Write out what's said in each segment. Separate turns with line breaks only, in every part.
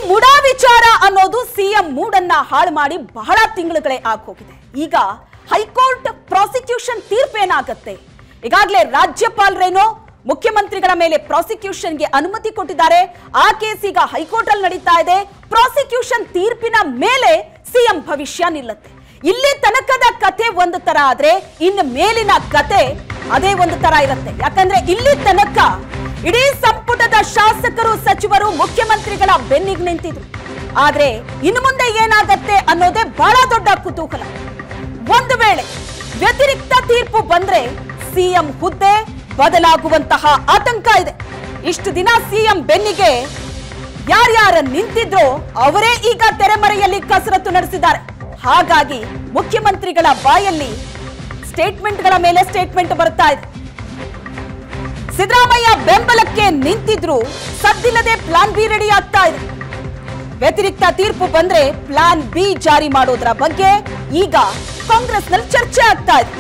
ಮುಡಾ ವಿಚಾರ ಅನ್ನೋದು ಸಿಎಂ ಮೂಡನ್ನ ಹಾಳು ಮಾಡಿ ಬಹಳ ತಿಂಗಳುಗಳೇ ಆಗೋಗಿದೆ. ಈಗ ಹೈಕೋರ್ಟ್ ಪ್ರಾಸಿಕ್ಯೂಷನ್ ತೀರ್ಪೇನಾಗುತ್ತೆ? ಈಗಾಗಲೇ ರಾಜ್ಯಪಾಲರೇನೋ ಮುಖ್ಯಮಂತ್ರಿಗಳ ಮೇಲೆ ಪ್ರಾಸಿಕ್ಯೂಷನ್ಗೆ ಅನುಮತಿ ಕೊಟ್ಟಿದ್ದಾರೆ. ಆ ಕೇಸ್ ಈಗ ಹೈಕೋರ್ಟ್ ಅಲ್ಲಿ ನಡೀತಾ ಇದೆ. ಪ್ರಾಸಿಕ್ಯೂಷನ್ ತೀರ್ಪಿನ ಮೇಲೆ ಸಿಎಂ ಭವಿಷ್ಯ ನಿಲ್ಲುತ್ತೆ. ಇಲ್ಲಿ ತನಕದ ಕತೆ ಒಂದು ತರ ಆದ್ರೆ ಇನ್ನು ಮೇಲಿನ ಕತೆ ಅದೇ ಒಂದು ತರ ಇರುತ್ತೆ. ಯಾಕಂದ್ರೆ ಇಲ್ಲಿ ತನಕ ಇಡೀ ಸಂಪುಟದ ಶಾಸಕರು ಸಚಿವರು ಮುಖ್ಯಮಂತ್ರಿಗಳ ಬೆನ್ನಿಗೆ ನಿಂತಿದ್ರು. ಆದ್ರೆ ಇನ್ನು ಮುಂದೆ ಏನಾಗತ್ತೆ ಅನ್ನೋದೇ ಬಹಳ ದೊಡ್ಡ ಕುತೂಹಲ. ಒಂದು ವೇಳೆ ವ್ಯತಿರಿಕ್ತ ತೀರ್ಪು ಬಂದ್ರೆ ಸಿಎಂ ಹುದ್ದೆ ಬದಲಾಗುವಂತಹ ಆತಂಕ ಇದೆ. ಇಷ್ಟು ದಿನ ಸಿಎಂ ಬೆನ್ನಿಗೆ ಯಾರ್ಯಾರ ನಿಂತಿದ್ರೋ ಅವರೇ ಈಗ ತೆರೆಮರೆಯಲ್ಲಿ ಕಸರತ್ತು ನಡೆಸಿದ್ದಾರೆ. ಹಾಗಾಗಿ ಮುಖ್ಯಮಂತ್ರಿಗಳ ಬಾಯಲ್ಲಿ ಸ್ಟೇಟ್ಮೆಂಟ್ಗಳ ಮೇಲೆ ಸ್ಟೇಟ್ಮೆಂಟ್ ಬರ್ತಾ ಇದೆ. ಸಿದ್ದರಾಮಯ್ಯ ಬೆಂಬಲಕ್ಕೆ ನಿಂತಿದ್ರು, ಸದ್ದಿಲ್ಲದೆ ಪ್ಲಾನ್ ಬಿ ರೆಡಿ ಆಗ್ತಾ ಇದೆ. ವ್ಯತಿರಿಕ್ತ ತೀರ್ಪು ಬಂದ್ರೆ ಪ್ಲಾನ್ ಬಿ ಜಾರಿ ಮಾಡೋದ್ರ ಬಗ್ಗೆ ಈಗ ಕಾಂಗ್ರೆಸ್ನಲ್ಲಿ ಚರ್ಚೆ ಆಗ್ತಾ ಇದೆ.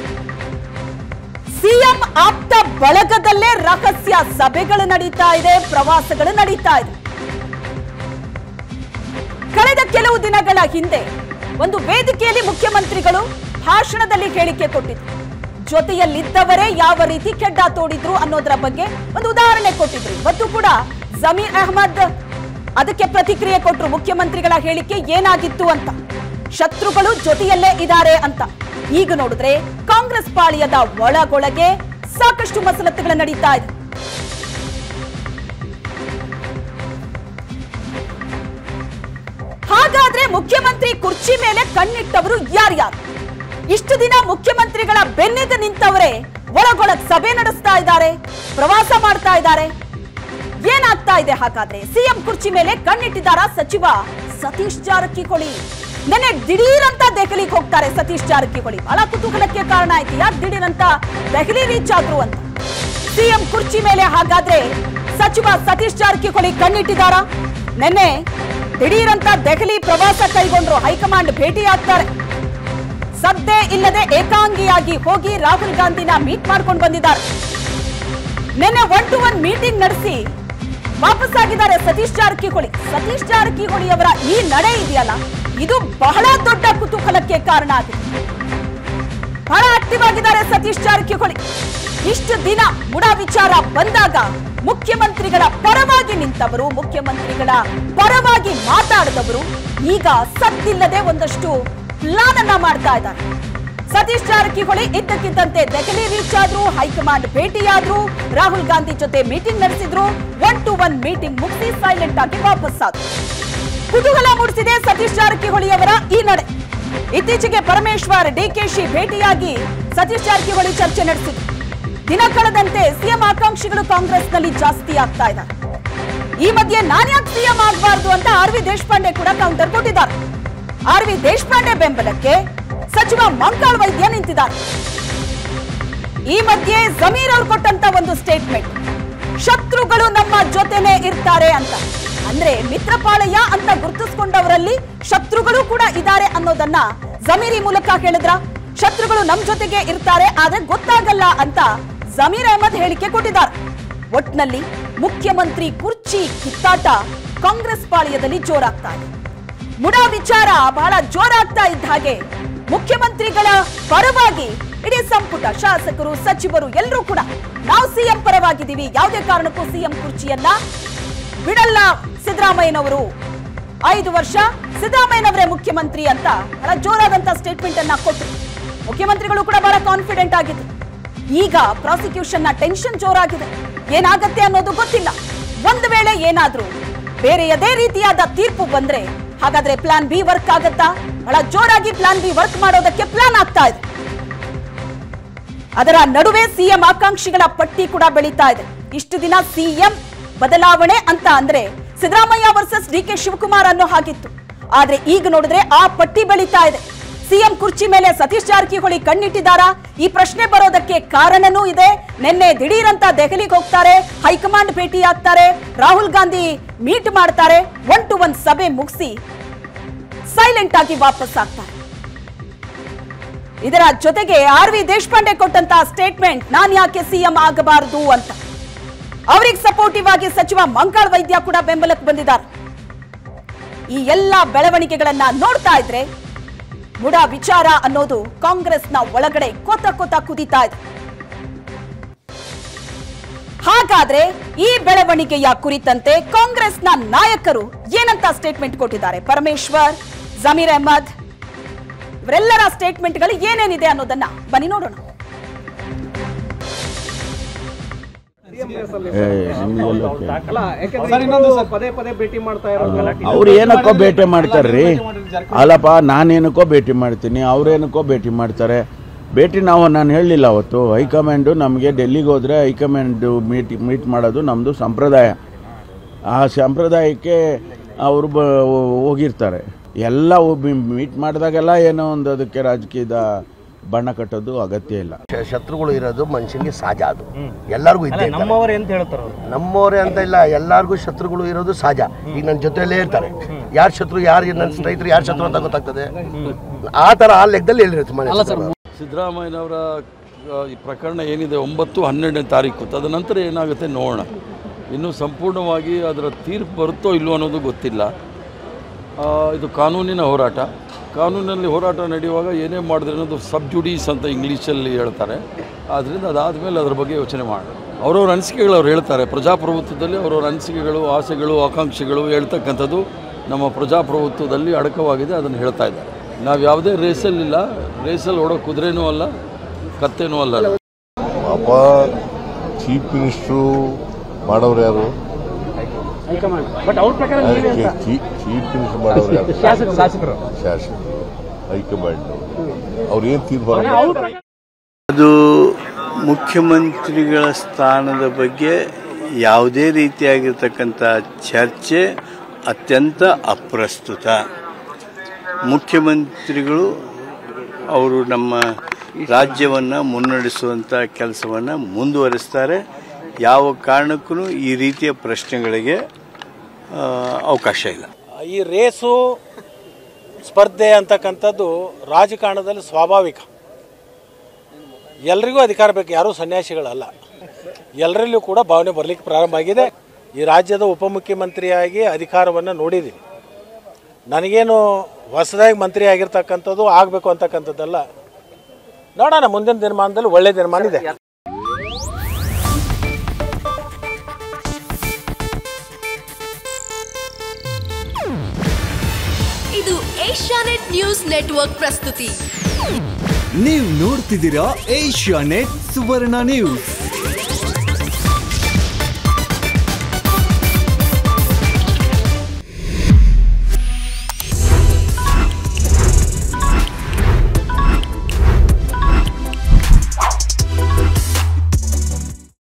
ಸಿಎಂ ಆಪ್ತ ಬಳಗದಲ್ಲೇ ರಹಸ್ಯ ಸಭೆಗಳು ನಡೀತಾ ಇದೆ, ಪ್ರವಾಸಗಳು ನಡೀತಾ ಇದೆ. ಕಳೆದ ಕೆಲವು ದಿನಗಳ ಹಿಂದೆ ಒಂದು ವೇದಿಕೆಯಲ್ಲಿ ಮುಖ್ಯಮಂತ್ರಿಗಳು ಭಾಷಣದಲ್ಲಿ ಹೇಳಿಕೆ ಕೊಟ್ಟಿದ್ರು. ಜೊತೆಯಲ್ಲಿದ್ದವರೇ ಯಾವ ರೀತಿ ಕೆಡ್ಡ ತೋಡಿದ್ರು ಅನ್ನೋದರ ಬಗ್ಗೆ ಒಂದು ಉದಾಹರಣೆ ಕೊಟ್ಟಿದ್ರು. ಇವತ್ತು ಕೂಡ ಜಮೀರ್ ಅಹಮದ್ ಅದಕ್ಕೆ ಪ್ರತಿಕ್ರಿಯೆ ಕೊಟ್ಟರು. ಮುಖ್ಯಮಂತ್ರಿಗಳ ಹೇಳಿಕೆ ಏನಾಗಿತ್ತು ಅಂತ, ಶತ್ರುಗಳು ಜೊತೆಯಲ್ಲೇ ಇದ್ದಾರೆ ಅಂತ. ಈಗ ನೋಡಿದ್ರೆ ಕಾಂಗ್ರೆಸ್ ಪಾಳ್ಯದ ಒಳಗೊಳಗೆ ಸಾಕಷ್ಟು ಮಸಲತ್ತುಗಳು ನಡೀತಾ ಇದೆ. ಹಾಗಾದ್ರೆ ಮುಖ್ಯಮಂತ್ರಿ ಕುರ್ಚಿ ಮೇಲೆ ಕಣ್ಣಿಟ್ಟವರು ಯಾರ್ಯಾರು? ಇಷ್ಟು ದಿನ ಮುಖ್ಯಮಂತ್ರಿಗಳ ಬೆನ್ನಿಗೆ ನಿಂತವರೇ ಒಳಗೊಳಗ್ ಸಭೆ ನಡೆಸ್ತಾ ಇದ್ದಾರೆ, ಪ್ರವಾಸ ಮಾಡ್ತಾ ಇದ್ದಾರೆ. ಏನಾಗ್ತಾ ಇದೆ ಹಾಗಾದ್ರೆ? ಸಿಎಂ ಕುರ್ಚಿ ಮೇಲೆ ಕಣ್ಣಿಟ್ಟಿದ್ದಾರಾ ಸಚಿವ ಸತೀಶ್ ಜಾರಕಿಹೊಳಿ? ನೆನ್ನೆ ದಿಢೀರ್ ಅಂತ ದೆಹಲಿಗೆ ಹೋಗ್ತಾರೆ ಸತೀಶ್ ಜಾರಕಿಹೊಳಿ. ಬಹಳ ಕುತೂಹಲಕ್ಕೆ ಕಾರಣ ಆಯ್ತು. ಯಾಕೆ ದಿಢೀರ್ ಅಂತ ದೆಹಲಿ ರೀಚ್ ಆದ್ರು ಅಂತ. ಸಿಎಂ ಕುರ್ಚಿ ಮೇಲೆ ಹಾಗಾದ್ರೆ ಸಚಿವ ಸತೀಶ್ ಜಾರಕಿಹೊಳಿ ಕಣ್ಣಿಟ್ಟಿದ್ದಾರಾ? ನೆನ್ನೆ ದಿಢೀರ್ ಅಂತ ದೆಹಲಿ ಪ್ರವಾಸ ಕೈಗೊಂಡ್ರು, ಹೈಕಮಾಂಡ್ ಭೇಟಿ ಆಗ್ತಾರೆ. ಸದ್ದೇ ಇಲ್ಲದೆ ಏಕಾಂಗಿಯಾಗಿ ಹೋಗಿ ರಾಹುಲ್ ಗಾಂಧಿನ ಮೀಟ್ ಮಾಡ್ಕೊಂಡು ಬಂದಿದ್ದಾರೆ. ನಿನ್ನೆ 1-to-1 ಮೀಟಿಂಗ್ ನಡೆಸಿ ವಾಪಸ್ ಆಗಿದ್ದಾರೆ ಸತೀಶ್ ಜಾರಕಿಹೊಳಿ. ಸತೀಶ್ ಜಾರಕಿಹೊಳಿ ಅವರ ಈ ನಡೆ ಇದೆಯಲ್ಲ, ಇದು ಬಹಳ ದೊಡ್ಡ ಕುತೂಹಲಕ್ಕೆ ಕಾರಣ ಆಗಿದೆ. ಬಹಳ ಆಕ್ಟಿವ್ ಆಗಿದ್ದಾರೆ ಸತೀಶ್ ಜಾರಕಿಹೊಳಿ. ಇಷ್ಟು ದಿನ ಮುಡಾ ವಿಚಾರ ಬಂದಾಗ ಮುಖ್ಯಮಂತ್ರಿಗಳ ಪರವಾಗಿ ನಿಂತವರು, ಮುಖ್ಯಮಂತ್ರಿಗಳ ಪರವಾಗಿ ಮಾತಾಡಿದವರು ಈಗ ಸದ್ದಿಲ್ಲದೆ ಒಂದಷ್ಟು ಪ್ಲಾನ್ ಅನ್ನ ಮಾಡ್ತಾ ಇದ್ದಾರೆ. ಸತೀಶ್ ಜಾರಕಿಹೊಳಿ ಇದ್ದಕ್ಕಿದ್ದಂತೆ ದೆಹಲಿ ರೀಚ್ ಆದ್ರು, ಹೈಕಮಾಂಡ್ ಭೇಟಿಯಾದ್ರು, ರಾಹುಲ್ ಗಾಂಧಿ ಜೊತೆ ಮೀಟಿಂಗ್ ನಡೆಸಿದ್ರು. 1-to-1 ಮೀಟಿಂಗ್ ಮುಗಿಸಿ ಸೈಲೆಂಟ್ ಆಗಿ ವಾಪಸ್ ಆದ್ರು. ಕುತೂಹಲ ಮೂಡಿಸಿದೆ ಸತೀಶ್ ಜಾರಕಿಹೊಳಿ ಅವರ ಈ ನಡೆ. ಇತ್ತೀಚೆಗೆ ಪರಮೇಶ್ವರ್, ಡಿಕೆಶಿ ಭೇಟಿಯಾಗಿ ಸತೀಶ್ ಜಾರಕಿಹೊಳಿ ಚರ್ಚೆ ನಡೆಸಿದ್ರು. ದಿನ ಕಳೆದಂತೆ ಸಿಎಂ ಆಕಾಂಕ್ಷಿಗಳು ಕಾಂಗ್ರೆಸ್ನಲ್ಲಿ ಜಾಸ್ತಿ ಆಗ್ತಾ ಇದ್ದಾರೆ. ಈ ಮಧ್ಯೆ ನಾನ್ಯಾಕೆ ಸಿಎಂ ಆಗಬಾರ್ದು ಅಂತ ಆರ್.ವಿ. ದೇಶಪಾಂಡೆ ಕೂಡ ಕೌಂಟರ್ ಕೊಟ್ಟಿದ್ದಾರೆ. ಆರ್.ವಿ. ದೇಶಪಾಂಡೆ ಬೆಂಬಲಕ್ಕೆ ಸಚಿವ ಮಂಕಾಳ್ ವೈದ್ಯ ನಿಂತಿದ್ದಾರೆ. ಈ ಮಧ್ಯೆ ಜಮೀರ್ ಅವರು ಕೊಟ್ಟಂತ ಒಂದು ಸ್ಟೇಟ್ಮೆಂಟ್, ಶತ್ರುಗಳು ನಮ್ಮ ಜೊತೆನೆ ಇರ್ತಾರೆ ಅಂತ. ಅಂದ್ರೆ ಮಿತ್ರಪಾಳಯ್ಯ ಅಂತ ಗುರುತಿಸಿಕೊಂಡವರಲ್ಲಿ ಶತ್ರುಗಳು ಕೂಡ ಇದ್ದಾರೆ ಅನ್ನೋದನ್ನ ಜಮೀರ್ ಈ ಮೂಲಕ ಹೇಳಿದ್ರ. ಶತ್ರುಗಳು ನಮ್ ಜೊತೆಗೆ ಇರ್ತಾರೆ, ಆದ್ರೆ ಗೊತ್ತಾಗಲ್ಲ ಅಂತ ಜಮೀರ್ ಅಹಮದ್ ಹೇಳಿಕೆ ಕೊಟ್ಟಿದ್ದಾರೆ. ಒಟ್ನಲ್ಲಿ ಮುಖ್ಯಮಂತ್ರಿ ಕುರ್ಚಿ ಕಿತ್ತಾಟ ಕಾಂಗ್ರೆಸ್ ಪಾಳ್ಯದಲ್ಲಿ ಜೋರಾಗ್ತಾ ಇದೆ. ಮುಡಾ ವಿಚಾರ ಬಹಳ ಜೋರಾಗ್ತಾ ಇದ್ದ ಹಾಗೆ ಮುಖ್ಯಮಂತ್ರಿಗಳ ಪರವಾಗಿ ಇಡೀ ಸಂಪುಟ ಶಾಸಕರು, ಸಚಿವರು ಎಲ್ಲರೂ ಕೂಡ ನಾವು ಸಿಎಂ ಪರವಾಗಿದ್ದೀವಿ, ಯಾವುದೇ ಕಾರಣಕ್ಕೂ ಸಿಎಂ ಕುರ್ಚಿಯನ್ನ ಬಿಡಲ್ಲ ಸಿದ್ದರಾಮಯ್ಯನವರು, 5 ವರ್ಷ ಸಿದ್ದರಾಮಯ್ಯನವರೇ ಮುಖ್ಯಮಂತ್ರಿ ಅಂತ ಬಹಳ ಜೋರಾದಂತ ಸ್ಟೇಟ್ಮೆಂಟ್ ಅನ್ನ ಕೊಟ್ಟರು. ಮುಖ್ಯಮಂತ್ರಿಗಳು ಕೂಡ ಬಹಳ ಕಾನ್ಫಿಡೆಂಟ್ ಆಗಿದ್ರು. ಈಗ ಪ್ರಾಸಿಕ್ಯೂಷನ್ ನ ಟೆನ್ಷನ್ ಜೋರಾಗಿದೆ. ಏನಾಗತ್ತೆ ಅನ್ನೋದು ಗೊತ್ತಿಲ್ಲ. ಒಂದು ವೇಳೆ ಏನಾದ್ರೂ ಬೇರೆಯದೇ ರೀತಿಯಾದ ತೀರ್ಪು ಬಂದ್ರೆ ಹಾಗಾದ್ರೆ ಪ್ಲಾನ್ ಬಿ ವರ್ಕ್ ಆಗತ್ತಾ? ಬಹಳ ಜೋರಾಗಿ ಪ್ಲಾನ್ ಬಿ ವರ್ಕ್ ಮಾಡೋದಕ್ಕೆ ಪ್ಲಾನ್ ಆಗ್ತಾ ಇದೆ. ಅದರ ನಡುವೆ ಸಿಎಂ ಆಕಾಂಕ್ಷಿಗಳ ಪಟ್ಟಿ ಕೂಡ ಬೆಳೀತಾ ಇದೆ. ಇಷ್ಟು ದಿನ ಸಿಎಂ ಬದಲಾವಣೆ ಅಂತ ಅಂದ್ರೆ Siddaramaiah versus D K Shivakumar ಅನ್ನೋ ಹಾಗಿತ್ತು. ಆದ್ರೆ ಈಗ ನೋಡಿದ್ರೆ ಆ ಪಟ್ಟಿ ಬೆಳೀತಾ ಇದೆ. ಸಿಎಂ ಕುರ್ಚಿ ಮೇಲೆ ಸತೀಶ್ ಜಾರಕಿಹೊಳಿ ಕಣ್ಣಿಟ್ಟಿದ್ದಾರಾ? ಈ ಪ್ರಶ್ನೆ ಬರೋದಕ್ಕೆ ಕಾರಣನೂ ಇದೆ. ನಿನ್ನೆ ದಿಢೀರ್ ಅಂತ ದೆಹಲಿಗೆ ಹೋಗ್ತಾರೆ, ಹೈಕಮಾಂಡ್ ಭೇಟಿ ಆಗ್ತಾರೆ, ರಾಹುಲ್ ಗಾಂಧಿ ಮೀಟ್ ಮಾಡ್ತಾರೆ, 1-to-1 ಸಭೆ ಮುಗಿಸಿ ಸೈಲೆಂಟ್ ಆಗಿ ವಾಪಸ್ ಆಗ್ತಾರೆ. ಇದರ ಜೊತೆಗೆ ಆರ್.ವಿ. ದೇಶಪಾಂಡೆ ಕೊಟ್ಟಂತ ಸ್ಟೇಟ್ಮೆಂಟ್, ನಾನ್ ಯಾಕೆ ಸಿಎಂ ಆಗಬಾರದು ಅಂತ. ಅವರಿಗೆ ಸಪೋರ್ಟಿವ್ ಆಗಿ ಸಚಿವ ಮಂಕಾಳ್ ವೈದ್ಯ ಕೂಡ ಬೆಂಬಲಕ್ಕೆ ಬಂದಿದ್ದಾರೆ. ಈ ಎಲ್ಲ ಬೆಳವಣಿಗೆಗಳನ್ನ ನೋಡ್ತಾ ಇದ್ರೆ ಮುಡ ವಿಚಾರ ಅನ್ನೋದು ಕಾಂಗ್ರೆಸ್ನ ಒಳಗಡೆ ಕೊತ ಕುದೀತಾ ಇದೆ. ಹಾಗಾದ್ರೆ ಈ ಬೆಳವಣಿಗೆಯ ಕುರಿತಂತೆ ಕಾಂಗ್ರೆಸ್ನ ನಾಯಕರು ಏನಂತ ಸ್ಟೇಟ್ಮೆಂಟ್ ಕೊಟ್ಟಿದ್ದಾರೆ? ಪರಮೇಶ್ವರ್, ಜಮೀರ್ ಅಹ್ಮದ್ ಇವರೆಲ್ಲರ ಸ್ಟೇಟ್ಮೆಂಟ್ಗಳು ಏನೇನಿದೆ ಅನ್ನೋದನ್ನ ಬನ್ನಿ ನೋಡೋಣ.
ಅವ್ರು ಏನಕ್ಕೋ ಭೇಟಿ ಮಾಡ್ತಾರ್ರಿ. ಅಲ್ಲಪ್ಪ, ನಾನೇನಕ್ಕೋ ಭೇಟಿ ಮಾಡ್ತೀನಿ, ಅವ್ರೇನಕ್ಕೋ ಭೇಟಿ ಮಾಡ್ತಾರೆ. ಭೇಟಿ ನಾನು ಹೇಳಲಿಲ್ಲ ಅವತ್ತು. ಹೈಕಮಾಂಡು ನಮಗೆ ಡೆಲ್ಲಿಗೆ ಹೋದರೆ ಹೈಕಮಾಂಡು ಮೀಟ್ ಮಾಡೋದು ನಮ್ಮದು ಸಂಪ್ರದಾಯ. ಆ ಸಂಪ್ರದಾಯಕ್ಕೆ ಅವರು ಹೋಗಿರ್ತಾರೆ. ಎಲ್ಲ ಮೀಟ್ ಮಾಡಿದಾಗೆಲ್ಲ ಏನೋ ಒಂದು ಅದಕ್ಕೆ ರಾಜಕೀಯದ ಬಣ್ಣ ಕಟ್ಟೋದು ಅಗತ್ಯ ಇಲ್ಲ.
ಶತ್ರುಗಳು ಇರೋದು ಮನುಷ್ಯನಿಗೆ ಸಹಜ, ಅದು ಎಲ್ಲರಿಗೂ ಇದ್ದೇ.
ನಮ್ಮವರೇ ಅಂತ ಹೇಳ್ತಾರೆ.
ನಮ್ಮವರೇ ಅಂತ ಇಲ್ಲ, ಎಲ್ಲರಿಗೂ ಶತ್ರುಗಳು ಇರೋದು ಸಹಜ. ಈಗ ನನ್ನ ಜೊತೆಯಲ್ಲೇ ಇರ್ತಾರೆ, ಯಾರು ಶತ್ರು ಯಾರು ನನ್ನ ಸ್ನೇಹಿತರು ಯಾರು ಶತ್ರು ಅಂತ ಗೊತ್ತಾಗ್ತದೆ. ಆ ಥರ ಆ ಲೆಕ್ಕದಲ್ಲಿ ಹೇಳಿರುತ್ತೆ ಮನೆ.
ಸಿದ್ದರಾಮಯ್ಯನವರ ಈ ಪ್ರಕರಣ ಏನಿದೆ 9-12ನೇ ತಾರೀಕು, ತದನಂತರ ಏನಾಗುತ್ತೆ ನೋಡೋಣ. ಇನ್ನೂ ಸಂಪೂರ್ಣವಾಗಿ ಅದರ ತೀರ್ಪು ಬರುತ್ತೋ ಇಲ್ಲವೋ ಅನ್ನೋದು ಗೊತ್ತಿಲ್ಲ. ಇದು ಕಾನೂನಿನ ಹೋರಾಟ. ಕಾನೂನಲ್ಲಿ ಹೋರಾಟ ನಡೆಯುವಾಗ ಏನೇ ಮಾಡಿದ್ರೆ ಅನ್ನೋದು ಸಬ್ ಜುಡೀಸ್ ಅಂತ ಇಂಗ್ಲೀಷಲ್ಲಿ ಹೇಳ್ತಾರೆ. ಆದ್ದರಿಂದ ಅದಾದಮೇಲೆ ಅದ್ರ ಬಗ್ಗೆ ಯೋಚನೆ ಮಾಡಿ ಅವ್ರವ್ರ ಅನಿಸಿಕೆಗಳು ಅವ್ರು ಹೇಳ್ತಾರೆ. ಪ್ರಜಾಪ್ರಭುತ್ವದಲ್ಲಿ ಅವ್ರವ್ರ ಅನಿಸಿಕೆಗಳು, ಆಸೆಗಳು, ಆಕಾಂಕ್ಷೆಗಳು ಹೇಳ್ತಕ್ಕಂಥದ್ದು ನಮ್ಮ ಪ್ರಜಾಪ್ರಭುತ್ವದಲ್ಲಿ ಅಡಕವಾಗಿದೆ. ಅದನ್ನು ಹೇಳ್ತಾ ಇದ್ದಾರೆ. ನಾವು ಯಾವುದೇ ರೇಸಲ್ಲಿಲ್ಲ. ರೇಸಲ್ಲಿ ಓಡೋ ಕುದುರೆನೂ ಅಲ್ಲ, ಕತ್ತೇನೂ ಅಲ್ಲ.
ಪಾಪ ಚೀಫ್ ಮಿನಿಸ್ಟ್ರು ಮಾಡೋರು ಯಾರು? ಚೀಫ್ ಮಿನಿಸ್ಟರ್ ಮಾಡೋರು ಯಾರು? ಶಾಸಕರು. ಹೈಕಮಾಂಡ್ ಅವ್ರು ಏನು ತೀರ್ಮಾನ?
ಅದು ಮುಖ್ಯಮಂತ್ರಿಗಳ ಸ್ಥಾನದ ಬಗ್ಗೆ ಯಾವುದೇ ರೀತಿಯಾಗಿರ್ತಕ್ಕಂಥ ಚರ್ಚೆ ಅತ್ಯಂತ ಅಪ್ರಸ್ತುತ. ಮುಖ್ಯಮಂತ್ರಿಗಳು ಅವರು ನಮ್ಮ ರಾಜ್ಯವನ್ನು ಮುನ್ನಡೆಸುವಂಥ ಕೆಲಸವನ್ನು ಮುಂದುವರಿಸ್ತಾರೆ. ಯಾವ ಕಾರಣಕ್ಕೂ ಈ ರೀತಿಯ ಪ್ರಶ್ನೆಗಳಿಗೆ ಅವಕಾಶ ಇಲ್ಲ.
ಈ ರೇಸು ಸ್ಪರ್ಧೆ ಅಂತಕ್ಕಂಥದ್ದು ರಾಜಕಾರಣದಲ್ಲಿ ಸ್ವಾಭಾವಿಕ. ಎಲ್ರಿಗೂ ಅಧಿಕಾರ ಬೇಕು, ಯಾರೂ ಸನ್ಯಾಸಿಗಳಲ್ಲ. ಎಲ್ಲರಲ್ಲೂ ಕೂಡ ಭಾವನೆ ಬರಲಿಕ್ಕೆ ಪ್ರಾರಂಭ ಆಗಿದೆ. ಈ ರಾಜ್ಯದ ಉಪಮುಖ್ಯಮಂತ್ರಿಯಾಗಿ ಅಧಿಕಾರವನ್ನು ನೋಡಿದ್ದೀನಿ. ನನಗೇನು ಹೊಸದಾಗಿ ಮಂತ್ರಿ ಆಗಿರ್ತಕ್ಕಂಥದ್ದು ಆಗಬೇಕು ಅಂತಕ್ಕಂಥದ್ದಲ್ಲ. ನೋಡೋಣ, ಮುಂದಿನ ದಿನಮಾನದಲ್ಲಿ ಒಳ್ಳೆಯ ದಿನಮಾನ ಇದೆ.
ಇದು ಏಷ್ಯಾನೆಟ್ ನ್ಯೂಸ್ ನೆಟ್ವರ್ಕ್ ಪ್ರಸ್ತುತಿ.
ನೀವು ನೋಡ್ತಿದ್ದೀರಾ ಏಷ್ಯಾನೆಟ್ ಸುವರ್ಣ ನ್ಯೂಸ್.